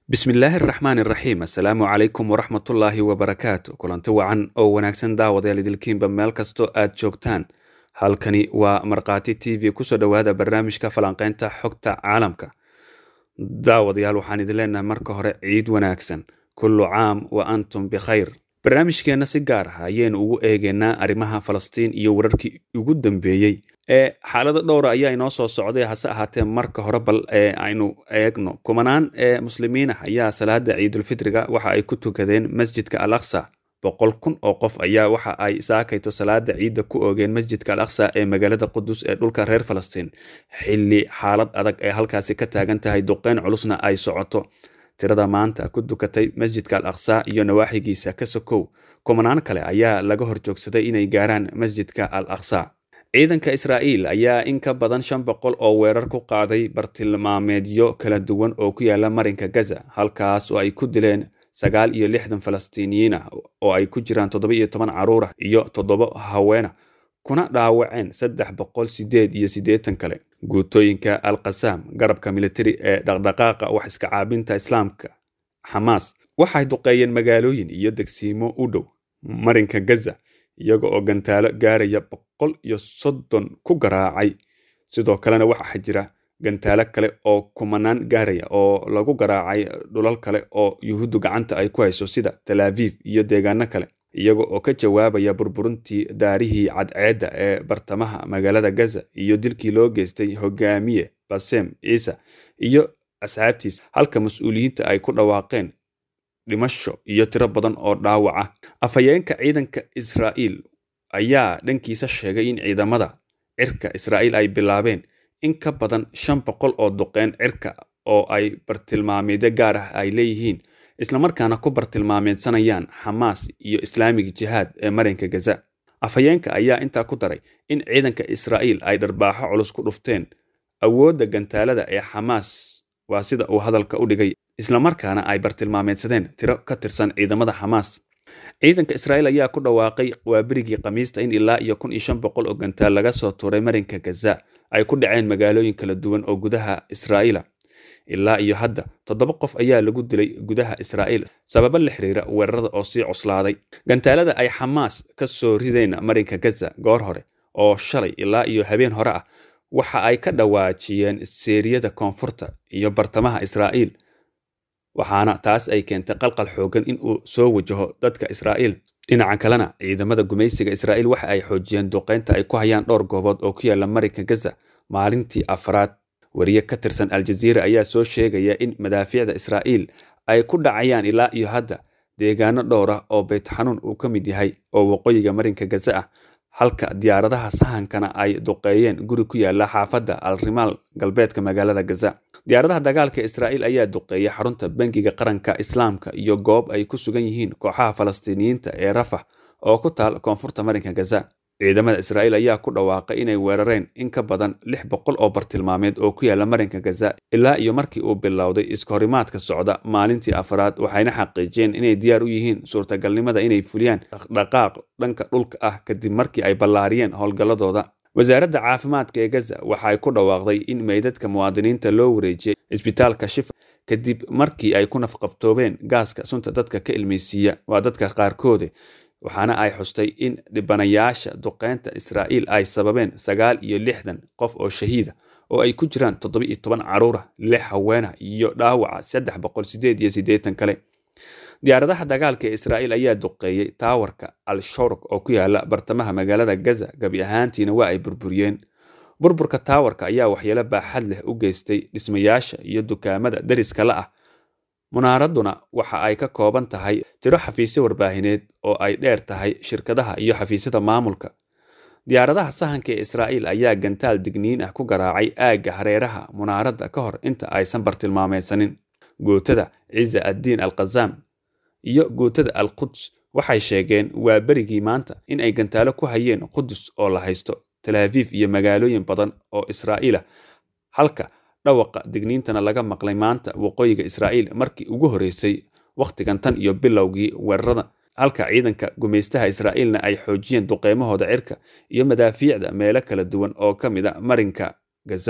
بسم الله الرحمن الرحيم السلام عليكم ورحمة الله وبركاته كلانتي wacan oo wanaagsan daawadayaal idilkiinba meel kasto aad joogtaan halkani waa marqaati TV ku soo dhawaada barnaamijka falanqeynta xogta caalamka daawadayaal waxaan idin leenahay marka hore ciid wanaagsan kullu caam wa antum bikhayr barnaamijkeena si gaar ah ayeen ugu eegeynaa arrimaha Falastiin iyo wararkii ugu dambeeyay xaalada dhowr ayaa inoo soo socday hase ahaatee marka hore bal aynu eegno kumanaan muslimiin ayaa salaada ciidul fitriga waxa ay ku tukadeen masjidka al-aqsa 100,000 oo qof ayaa waxa ay saakayto salaada ciida ku oogeen masjidka al-aqsa ee magaalada Qudus ee dhulka reer Falastiin xilli xaalad adag ee halkaasi ka taagan tahay duqeyn culusna ay socoto tirada maanta ku dukatay masjidka al-aqsa iyo nawaaxigiisa ka sokow kumanaan kale ayaa laga horjoogsaday inay gaaraan masjidka al-aqsa ciidanka Israa'iil ayaa in ka badan 500 oo weerar ku qaaday bartilmaameedyo kala duwan oo ku yaala marinka Gaza halkaas oo ay ku dileen 69 Falastiiniyiin oo ay ku jiraan 17 caruur iyo 7 haween kuna dhaawaceen 388 kale guutooyinka al-Qassam garabka military ee dhaqdhaqaaqa wax iska caabinta Islaamka Hamas waxay duqeeyeen magaalooyin iyo degsiimo u dhow marinka Gaza iyaga oo gantaalo gaaraya 130 ku garaacay sidoo kalena waxa jira gantaalo kale oo kumanaan gaaraya oo lagu garaacay dhulal kale oo yuhuuddu gacanta ay ku hayso sida Tel Aviv iyo deegaano kale iyaga oo ka jawaabaya burburintii daarihii cadceedda ee bartamaha magaalada Gaza iyo dilkii loo geystay hogaamiye Bassem Isa iyo asxaabtiisa halka mas'uuliyiinta ay ku dhawaaqeen dhimasho iyo tiro badan oo dhaawaca afayeenka ciidanka Israa'iil ayaa dhankiisa sheegay in ciidamada cirka Israa'iil ay bilaabeen in ka badan 500 oo duqeyn cirka oo ay bartilmaameedyo gaar ah ay leeyihiin isla markaana ku bartilmaameedsanayaan Hamas iyo Islaamiga Jihad ee marinka Gaza afayeenka ayaa intaa ku daray in ciidanka Israa'iil ay dharbaaxo culus ku dhufteen awoodda gantaalada ee Hamas waa sida uu hadalka u dhigay isla markaana ay bartilmaameedsadeen tiro ka tirsan ciidamada Hamas ciidanka Israa'iil ayaa ku dhawaaqay waabrigii Khamiista in ilaa iyo 1500 oo gantaal laga soo tuuray marinka Gaza ay ku dhaceen magaalooyin kala duwan oo gudaha Israa'iil ilaa iyo hadda 7 qof ayaa lagu dilay gudaha Israa'iil sabab la xiriira weerarada oo sii cuslaaday gantaalada ay Hamas ka soo rideen marinka Gaza goor hore oo shalay ilaa iyo habeen hore ah waxa ay ka dhawaajiyeen seeriyada koonfurta iyo bartamaha Israa'iil waxaana taas ay keentay qalqal xoogan in uu soo wajaho dadka Israa'iil dhinaca kalena ciidamada gumaysiga Israa'iil waxa ay xoojiyeen duqeynta ay ku hayaan dhowr goobood oo ku yaala marinka Gaza maalintii afraad wariye ka tirsan Al Jazeera ayaa soo sheegaya in madaafiicda Israa'iil ay ku dhacayaan ilaa iyo hadda deegaano dhowr ah oo Beit Xanuun uu ka mid yahay oo waqooyiga marinka Gaza ah halka diyaaradaha sahankana ay duqeeyeen guri ku yaala xaafadda Al-Rimal galbeedka magaalada Gaza diyaaradaha dagaalka Israa'iil ayaa duqeeyay xarunta bangiga qaranka Islaamka iyo goob ay ku sugan yihiin kooxaha Falastiiniyiinta ee Rafah oo ku taal koonfurta marinka Gaza ciidamada Israa'iil ayaa ku dhawaaqay inay weerareen in ka badan 600 oo bartilmaameed oo ku yaala marinka Gaza ilaa iyo markii uu bilowday iskahorimaadka socda maalintii afraad waxayna xaqiijiyeen inay diyaar u yihiin suurtagalnimada inay fuliyaan dhaqdhaqaaq dhanka dhulka ah kadib markii ay ballaariyeen howlgalladooda wasaaradda caafimaadka ee Gaza waxa ay ku dhawaaqday in meydadka muwaadiniinta loo wareejiyay isbitaalka Shifa kadib markii ay ku nafqabtoobeen gaaska sunta dadka ka ilmeysiiya waa dadka qaarkood waxaana ay xustay in dhibanayaasha duqeynta Israa'iil ay sababeen 69 qof oo shahiida oo ay ku jiraan 17 caruur 6 haween iyo dhaawaca 388 kale diyaaradaha dagaalka ee Israa'iil ayaa duqeeyay taawarka Al-Shawraq oo ku yaala bartamaha magaalada Gaza gabi ahaantiina waa ay burburiyeen burburka taawarka ayaa waxyeelo baaxad leh u geystay dhismayaasha iyo dukaamada dariska la ah munaaraduna waxa ay ka kooban tahay tiro xafiisyo warbaahineed oo ay dheer tahay shirkadaha iyo xafiisyada maamulka diyaaradaha sahanka ee Israa'iil ayaa gantaal digniin ah ku garaacay aagga hareeraha munaaradda ka hor inta aysan bartilmaameedsanin gootada Izza ad-Din al-Qassam iyo gootada al-Quds waxay sheegeen waa berigii maanta in ay gantaalo ku hayeen Qudus oo la haysto Tel Aviv iyo magaalooyin badan oo Israa'iil ah halka dhawaqa digniintana laga maqlay maanta waqooyiga Israa'iil markii ugu horeysay waqtigan tan iyo bilowgii weerarada halka ciidanka gumeystaha Israa'iilna ay xoojiyeen duqeymahooda cirka iyo madaafiicda meelo kala duwan oo ka mid ah marinka Gaza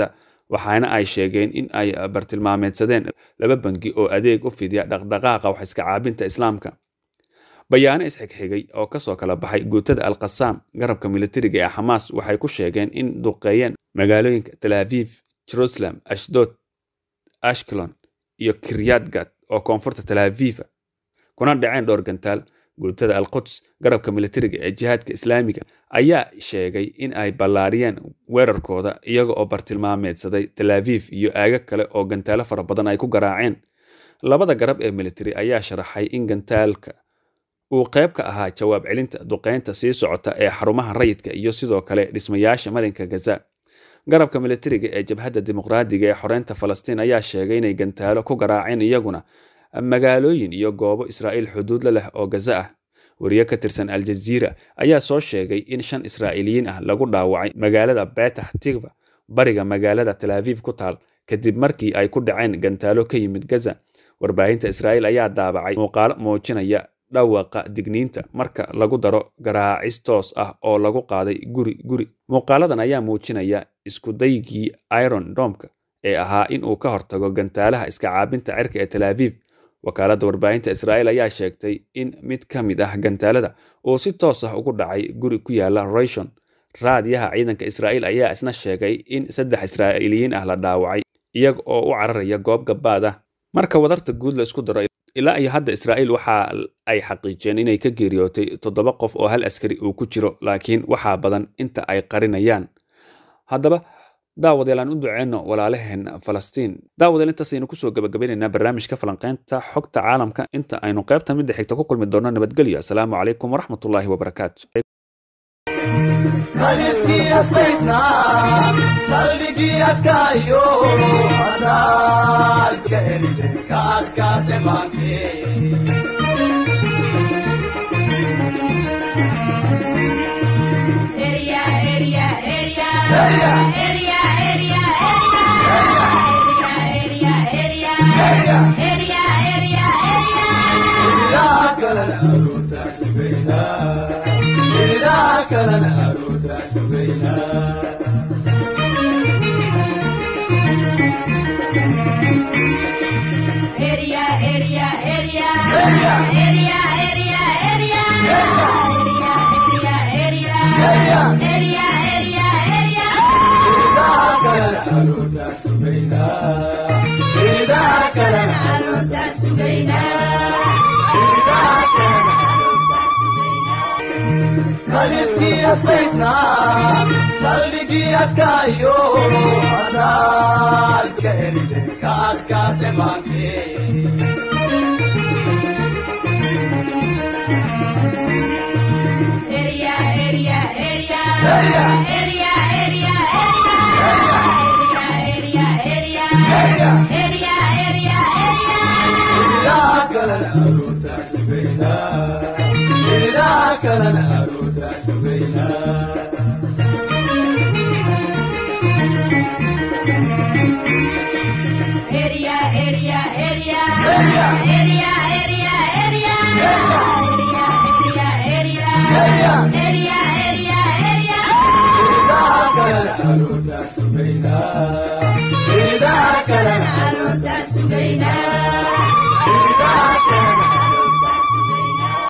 waxaana ay sheegeen in ay bartilmaameedsadeen 2 bangi oo adeeg u fidiya dhaqdhaqaaqa wax iska caabinta islaamka. bayaano isxigxigay oo kasoo kala baxay guutada Al-Qassam garabka militariga ee Hamas waxay ku sheegeen in duqeeyeen magaalooyinka Tel Aviv, Jerusalem, Ashdod, Ashkelon iyo Kiryat Gat oo koonfurta Tel Aviv kuna dhaceen dhowr gantaal. guutada Al-Quds garabka militariga ee jihaadka islaamiga ayaa sheegay in ay ballaariyeen weerarkooda iyaga oo bartilmaameedsaday Tel Aviv iyo aagag kale oo gantaalo fara badan ay ku garaaceen. labada garab ee military ayaa sharaxay in gantaalka uu qayb ka ahaa jawaab celinta duqeynta sii socota ee xarumaha rayidka iyo sidoo kale dhismayaasha marinka Gaza. garabka militariga ee jabhadda dimuqraadiga ee xoreynta Falastiin ayaa sheegay inay gantaalo ku garaaceen iyaguna magaalooyin iyo goobo Israa'iil xuduud leh oo Gaza ah. wariye ka tirsan Al Jazeera ayaa soo sheegay in 5 Israa'iiliyiin ah lagu dhaawacay magaalada Petah Tikva bariga magaalada Tel Aviv ku taal kadib markii ay ku dhaceen gantaalo ka yimid Gaza. warbaahinta Israa'iil ayaa daabacay muuqaalo muujinaya dhawaqa digniinta marka lagu daro garaacis toos ah oo lagu qaaday guri. muuqaaladan ayaa muujinaya isku daygii Iron Dome ee ahaa in uu ka hortago gantaalaha iska caabinta cirka ee Tel Aviv. wakaaladda warbaahinta Israa'iil ayaa sheegtay in mid ka mid ah gantaalada uu si toos ah ugu dhacay guri ku yaala Rishon. raadiyaha ciidanka Israa'iil ayaa isna sheegay in 3 Israa'iiliyiin ah la dhaawacay iyaga oo u cararaya goob gabaad ah. marka wadarta guud la isku daro ilaa iyo hadda Israa'iil waxa ay xaqiijiyeen inay ka geeriyootay 7 qof oo hal askari uu ku jiro, laakiin waxa badan inta ay qarinayaan. haddaba daawadyaal aan u duceeyno walaalaheen Falastiin. daawadyaal intaas aynu kusoo gabagabaynaynaa barnaamijka falanqaynta xogta caalamka. inta aynu qaybta mid xigta ku kulmi doono nabadgelyo. assalaamu calaykum waraxmatullaahi wabarakaatu. Kayo,